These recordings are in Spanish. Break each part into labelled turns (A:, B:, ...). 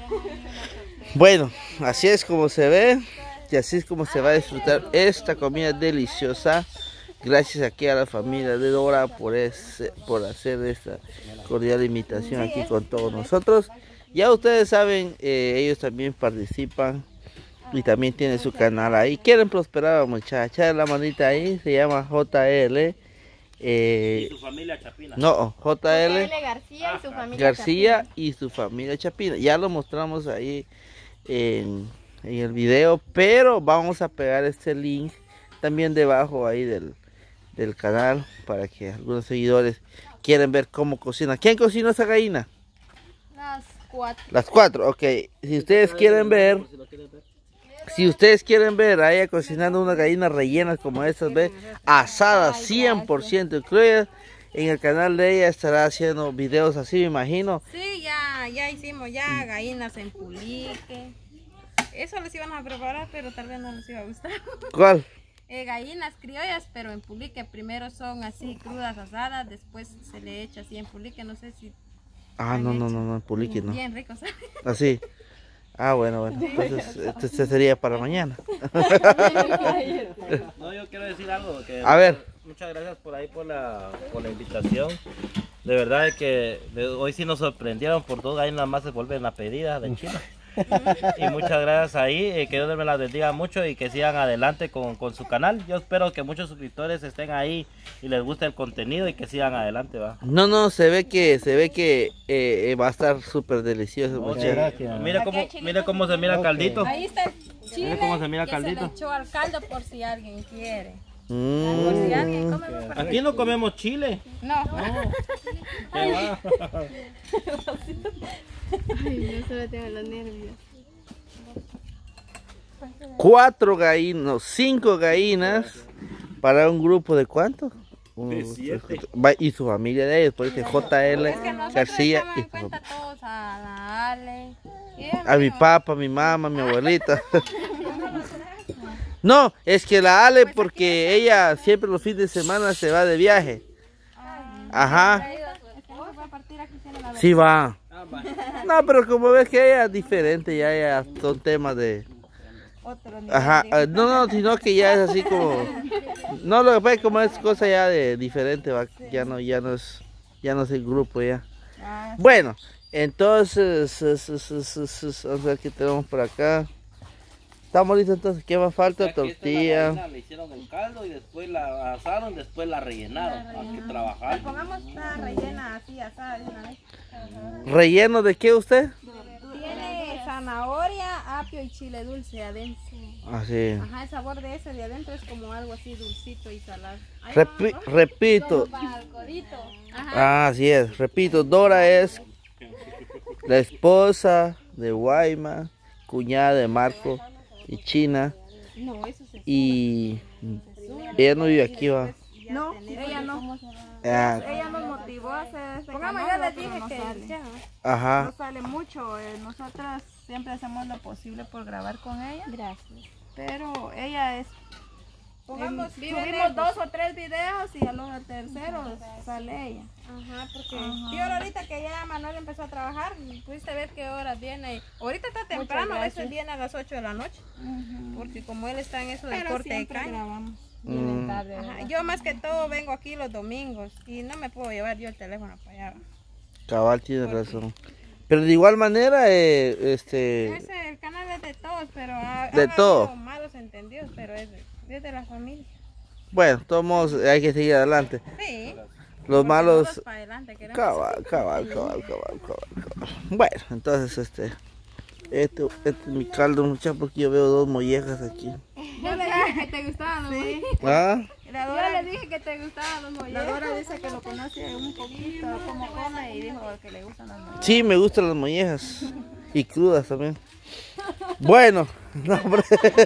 A: Bueno, así es como se ve y así es como se va a disfrutar esta comida deliciosa. Gracias aquí a la familia de Dora por hacer esta cordial invitación aquí con todos nosotros. Ya ustedes saben, ellos también participan y también tienen su canal ahí. Quieren prosperar, muchachas, la manita ahí, se llama JL.
B: ¿Y su familia Chapina?
A: No, JL
C: García y su familia
A: García
C: Chapina.
A: y su familia Chapina. Ya lo mostramos ahí en el video, pero vamos a pegar este link también debajo ahí del canal para que algunos seguidores quieran ver cómo cocina. ¿Quién cocinó esa gallina?
C: Las 4.
A: Las 4, ok. Si ustedes quieren ver, a ella cocinando unas gallinas rellenas como estas, ve, asadas 100% crudas, en el canal de ella estará haciendo videos así, me imagino.
D: Sí, ya hicimos gallinas en pulique. Eso les iban a preparar, pero tal vez no les iba a gustar.
A: ¿Cuál?
D: Gallinas criollas, pero en pulique. Primero son así crudas asadas, después se le echa así en pulique. No sé si...
A: No, pulique no.
D: Bien rico, ¿sabes?
A: Así. Bueno. Entonces, este sería para mañana.
B: No, yo quiero decir algo.
A: A ver.
B: Muchas gracias por ahí por la invitación. De verdad es que hoy sí nos sorprendieron por 2 gallinas más se vuelven a pedidas de China. Y muchas gracias ahí, que Dios me las bendiga mucho y que sigan adelante con su canal. Yo espero que muchos suscriptores estén ahí y les guste el contenido y que sigan adelante, va.
A: No, se ve que va a estar súper delicioso.
B: Muchas gracias. Mira cómo se mira el caldito.
D: Ahí está el chile.
B: Mira cómo se mira el
D: que
B: caldito.
D: se le echó al caldo por si alguien quiere. Por
A: Mm.
D: si alguien come,
B: Aquí no comemos chile.
D: No.
B: ¿Qué va?
C: Ay, yo solo tengo los nervios.
A: 4 gallinas, 5 gallinas para un grupo de ¿cuánto?
B: De 7.
A: Y su familia de ellos, por eso JL
D: Es que nosotros
A: García
D: echamos
A: y
D: en cuenta todos a la Ale.
A: a mi papá, a mi mamá, a mi abuelita. No, es que la Ale, porque ella siempre los fines de semana se va de viaje. Ajá. Sí va. No, pero como ves que ella es diferente, ya son temas de... Ajá, no, sino que ya es así como... No, lo que pasa es como es cosa ya de diferente, va. Ya no es el grupo ya. Bueno, entonces, vamos a ver qué tenemos por acá. Estamos listos entonces, ¿qué más falta? Tortilla.
B: Le hicieron el caldo y después la asaron, después la rellenaron. Hay que trabajar.
D: Pongamos una rellena así asada de una vez.
A: ¿Relleno de qué usted?
D: Tiene zanahoria, apio y chile dulce adentro.
A: Así.
D: Ajá, el sabor de ese de adentro es como algo así dulcito y salado.
A: Repito.
D: Para el codito. Ajá.
A: Así es, repito, Dora es la esposa de Guayma, cuñada de Marco y China.
D: No, eso se
A: Y ella no vive aquí, va.
D: No, ella no.
E: Ella nos motivó a hacer este
D: Pongamos,
E: canal,
D: yo les
E: pero
D: dije
E: no
D: que
E: sale.
D: ya.
A: Ajá.
E: No sale mucho. Nosotras siempre hacemos lo posible por grabar con ella,
C: Gracias.
E: pero ella es...
D: Pongamos, vive
E: subimos
D: lejos.
E: 2 o 3 videos y a los terceros sale ella.
D: Ajá, porque yo ahorita que ya Manuel empezó a trabajar, pudiste ver qué horas viene. Ahorita está temprano, a veces viene a las 8 de la noche. Porque como él está en eso del
E: Pero
D: corte de
E: siempre
D: caña.
E: grabamos.
C: Vienen tarde.
D: Ajá, yo más que todo vengo aquí los domingos y no me puedo llevar yo el teléfono para allá.
A: Cabal tiene razón. Pero de igual manera,
D: Ese, el canal es de todos, pero
A: De
D: han
A: todo.
D: habido malos entendidos, pero es de la familia.
A: bueno, todos hay que seguir adelante.
D: Sí.
A: Los
D: porque
A: malos...
D: nosotros para adelante queremos.
A: Cabal. Bueno, entonces este es mi caldo, muchachos, porque yo veo 2 mollejas aquí.
D: Yo le dije que te gustaban los mollejas.
A: ¿Ah?
D: Yo le dije que te gustaban los
E: La
D: mollejas.
E: Dora dice que lo conoce un poquito, cómo come, y dijo que le gustan las mollejas.
A: Sí, me gustan las mollejas. Y crudas también. Bueno, no, hombre.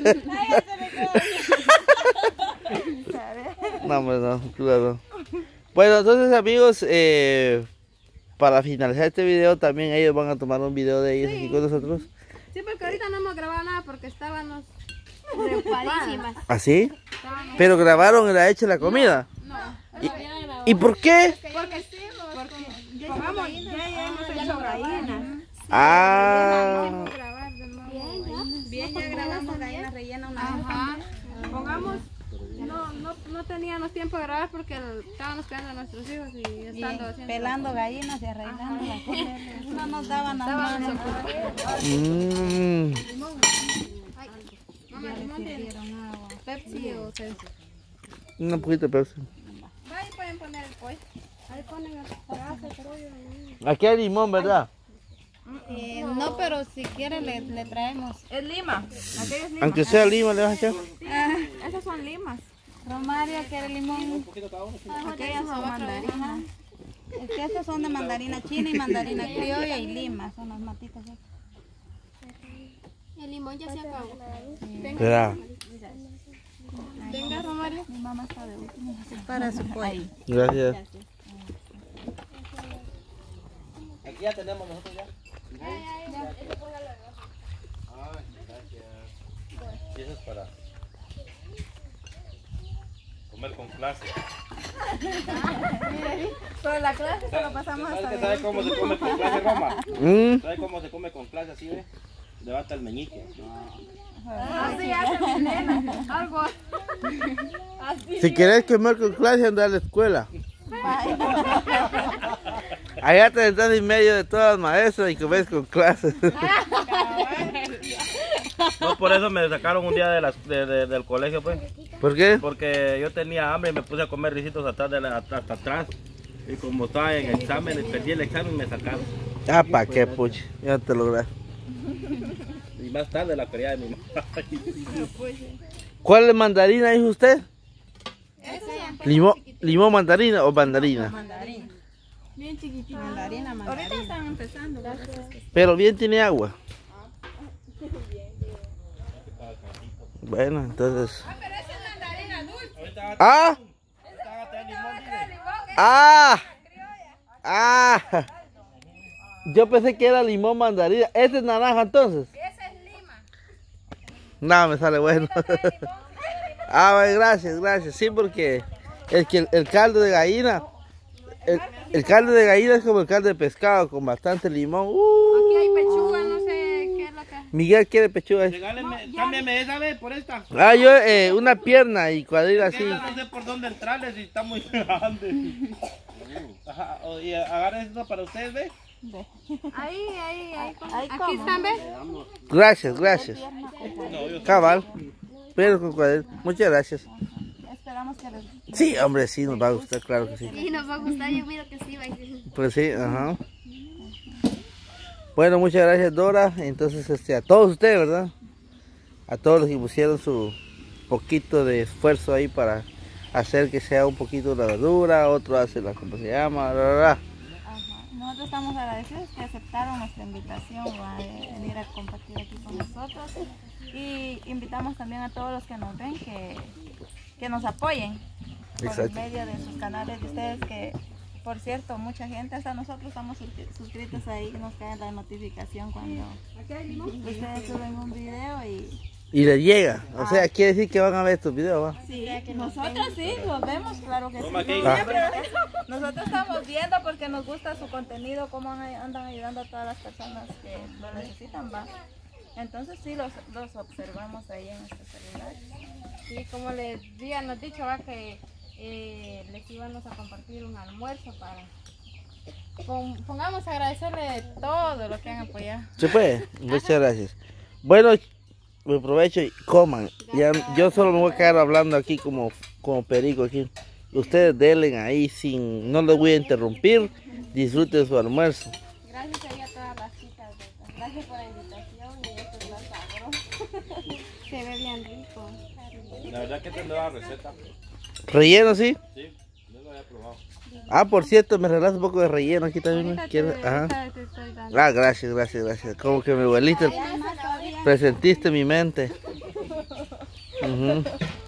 A: No, crudas no. Bueno, entonces amigos, para finalizar este video también ellos van a tomar un video de ellos aquí con nosotros.
D: Sí, porque ahorita no hemos grabado nada porque estábamos
C: Preocupadísimas.
A: ¿Así? Pero grabaron la hecha la comida. ¿Y por qué?
D: porque sí, porque
E: Pongamos, ya hemos hecho gallinas.
A: Ah,
D: pongamos, no teníamos tiempo de grabar porque estábamos cuidando a nuestros hijos y estando haciendo...
E: Pelando gallinas y arreglando las cosas. No nos daban nada.
D: Mamá, limón tiene. Pepsi o Pepsi.
A: Un poquito de Pepsi.
D: Ahí pueden poner el pollo. Ahí ponen el pollo.
A: Aquí hay limón, ¿verdad?
C: No, pero si quiere le traemos.
E: Es lima. Aquello es lima.
A: Aunque sea lima, le vas a echar.
E: Esas son limas.
C: Romario quiere limón.
E: Aquellas son mandarinas. Es que estas son de mandarina china y mandarina criolla y lima. Son las matitas.
C: El limón ya se acabó.
A: Espera.
C: Venga, Romario.
E: Mi mamá está de último. Para su pollo.
A: Gracias.
B: Aquí ya tenemos nosotros ya. Y eso es para comer con clase.
E: Pero la clase se lo pasamos hasta de
B: ¿Sabe cómo se come con clase, Roma? ¿Sabe cómo se come con clase así, ve? Levanta el meñique.
E: así hace mi nena.
D: Algo.
A: Si querés comer con clase, anda a la escuela. Allá te estás en medio de todas las maestras y comes con clases.
B: No, por eso me sacaron un día del colegio, pues.
A: ¿Por qué?
B: Porque yo tenía hambre y me puse a comer risitos hasta atrás. Y como estaba en examen, perdí el examen y me sacaron.
A: Ah, ¿para qué, puchi? Ya te logré.
B: Y más tarde la quería de mi mamá.
A: ¿Cuál es mandarina, dijo usted? ¿Limón mandarina o mandarina?
E: mandarina.
C: Bien chiquitito.
E: Mandarina, mandarina. Ahorita están empezando.
A: Pero bien tiene agua. Bueno, entonces... ¡Ah! ¡Ah! ¡Ah! Yo pensé que era limón mandarina. ¿Este es naranja entonces?
D: Esa es lima.
A: No, me sale bueno. Ah, bueno, gracias, gracias. Sí, porque el caldo de gallina... El caldo de gallina es como el caldo de pescado, con bastante limón.
D: Aquí hay pechuga, no sé qué es lo que...
A: Miguel quiere pechuga.
B: Regáleme, cámbiame esa vez por esta.
A: Ah, yo una pierna y cuadril así.
B: No sé por dónde entrarle si está muy grande. Ajá, y agarren esto para ustedes, ¿ve?
D: Ahí.
E: Ahí
D: Aquí
E: como.
D: están, ¿ves?
A: Gracias, gracias.
B: No, yo
A: Cabal. Pero con cuadril. Muchas gracias.
E: Esperamos que les
A: Sí, hombre, sí, nos va a gustar, claro que sí.
C: Sí, nos va a gustar, yo miro que sí va a ir.
A: Pues sí, ajá. Bueno, muchas gracias, Dora. Entonces, a todos ustedes, ¿verdad? A todos los que pusieron su poquito de esfuerzo ahí para hacer que sea un poquito la verdura, otro hace la, ¿cómo se llama?
E: Ajá. Nosotros estamos agradecidos que aceptaron nuestra invitación a venir a compartir aquí con nosotros y invitamos también a todos los que nos ven que nos apoyen por
A: Exacto.
E: medio de sus canales de ustedes que, por cierto, mucha gente, hasta nosotros estamos suscritos ahí, nos cae la notificación cuando ustedes suben un video
A: Y le llega, o sea, quiere decir que van a ver estos videos, ¿va?
E: sí, nosotros sí, los vemos, claro que sí.
A: Ah.
E: Nosotros estamos viendo porque nos gusta su contenido, cómo andan ayudando a todas las personas que lo necesitan, va. Entonces sí, los observamos ahí en nuestro celular.
D: Sí, como les habíamos dicho, va que les íbamos a compartir un almuerzo para... Pongamos a agradecerle todo lo que han apoyado.
A: ¿Se puede? Muchas gracias. Bueno, me aprovecho y coman. Ya, yo solo me voy a quedar hablando aquí como perico aquí. Ustedes denle ahí sin, no les voy a interrumpir. Disfruten su almuerzo.
D: Gracias ahí a todas las chicas. Gracias por la invitación y esto es más sabroso. Se ve bien rico.
B: La verdad que esta es nueva receta.
A: ¿Relleno, sí?
B: Sí, yo lo había probado.
A: Ah, por cierto, me regalas un poco de relleno aquí también. ¿Quieres? Ajá.
D: Te estoy dando.
A: Ah, gracias. Como que mi abuelita presentiste mi mente. Ujú.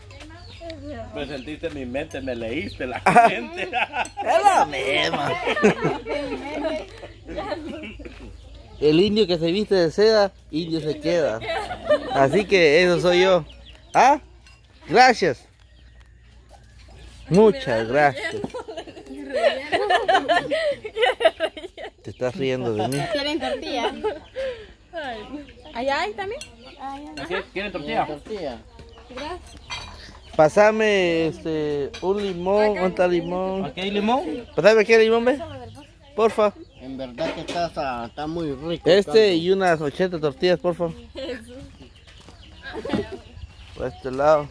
B: Me sentiste en mi mente, me leíste la mente.
A: Es la misma. El indio que se viste de seda, indio se queda. Así que eso soy yo. ¿Ah? Gracias. Muchas gracias. Te estás riendo de mí.
C: ¿Quieren tortilla?
D: ¿Allá hay también?
B: ¿Quieren tortilla?
C: Gracias.
A: Pásame un limón, ¿cuánto limón?
B: ¿Aquí hay limón?
A: Pásame aquí el limón, ve. Porfa.
F: En verdad que está muy rico.
A: Y unas 80 tortillas, porfa. Por este lado.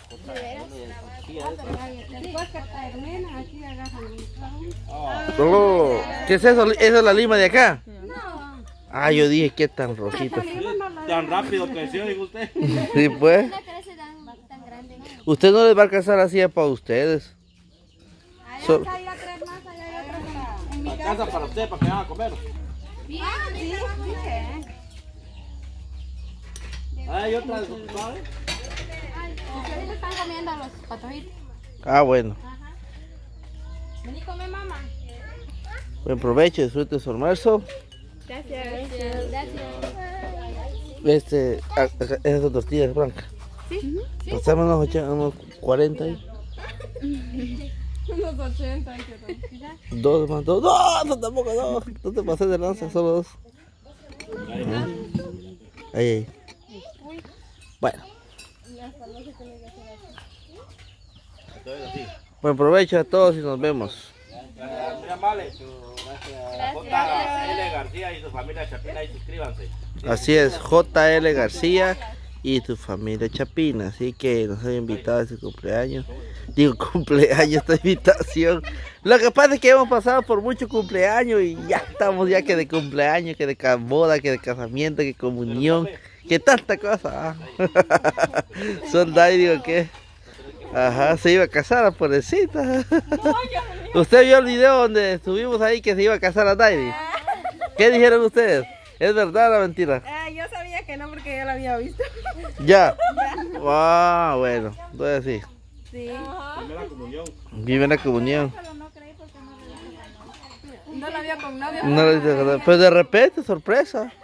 A: Oh, ¿qué es eso? ¿Esa es la lima de acá?
D: No.
A: Ah, yo dije que tan rojita.
B: Tan rápido creció, dijo usted.
A: Sí, pues. Usted no les va a alcanzar así para ustedes. So-
B: Alcanza para usted, para que vayan a comer. Hay otras, ¿sabes?
D: Ustedes están comiendo los patojitos.
A: Ah, bueno.
D: Vení, come, mamá.
A: Buen provecho, disfrute su almuerzo.
D: Gracias.
A: Esas tortillas blancas. Sí. Pasamos unos 40 ahí.
D: Unos 80.
A: Dos más dos. No, tampoco dos. No te pases de lanza, solo dos. Ahí. Bueno. Buen provecho a todos y nos vemos.
B: Muy amable. J.L. García y su familia Chapina, y suscríbanse.
A: Así es, J.L. García y tu familia Chapina. Así que nos han invitado a ese cumpleaños. Digo, cumpleaños, esta invitación. Lo que pasa es que hemos pasado por muchos cumpleaños y ya estamos ya que de cumpleaños, que de boda, que de casamiento, que comunión, que tanta cosa. Son Dai, digo que. Ajá, se iba a casar a pobrecita. ¿Usted vio el video donde estuvimos ahí que se iba a casar a Dairi? ¿Qué dijeron ustedes? ¿Es verdad o la mentira?
E: Yo sabía que no porque ya lo había visto.
A: Ya. Ah, bueno, entonces sí.
E: Sí.
B: Primera comunión.
A: Vive en la comunión.
E: No lo había con novio.
A: No lo hice casar, pero de repente, sorpresa.